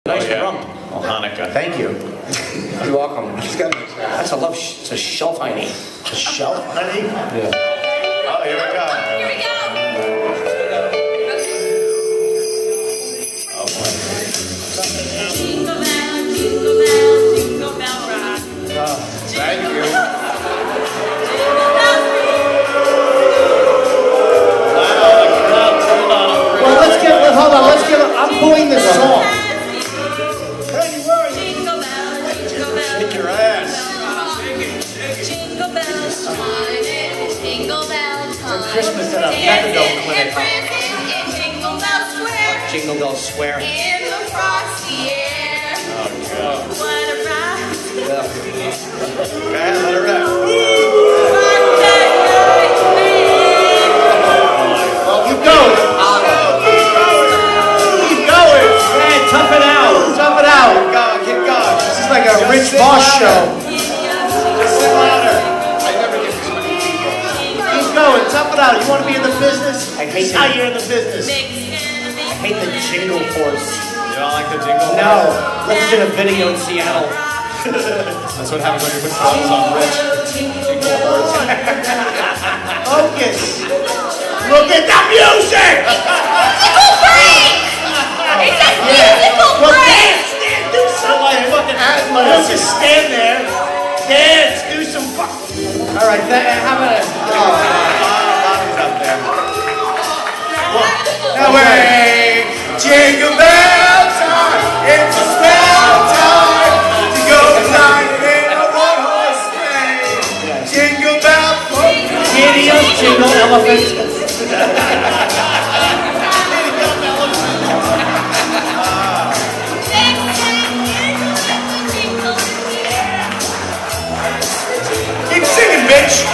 Nice rump. Oh, Hanukkah. Thank you. You're welcome. That's a love. It's a shelf honey. A shelf honey? Yeah. Oh, here we go. Here we go. Oh, boy. Jingle bell, jingle bell, jingle bell rock. Thank you. Well, let's get. Hold on. Let's get. I'm pulling this song. Jingle bell, jingle bell. Shake your ass. Jingle bells chiming, jingle bells chiming. Christmas at a methadone clinic. In Jingle Bell Square, Jingle bells swear. in the frosty air. Oh, God. What a ride! Go ahead, let her rip. What that night made. Well, keep going. Keep going. Yeah, tough it out. Tough it out. Keep going, keep going. This is like a Rich Boss show. Just sit louder. I never get this many people. Keep going. Tough it out. You want to be in the business? I hate How you're in the business. I hate the jingle horse. You don't like the jingle? No. Let's get a video in Seattle. That's what happens when you put clothes on Rich. Jingle horse. Focus. Look at the music. Musical break! It's a musical Well, break! dance. Do something. Fucking don't just stand there. Dance. Do some fuck. All right. How about it? Bobby's up there. No way. Jingle bell time, it's a spell time to go riding in a one-horse sleigh. Jingle bell, Giddy up, jingle elephant. keep singing, bitch.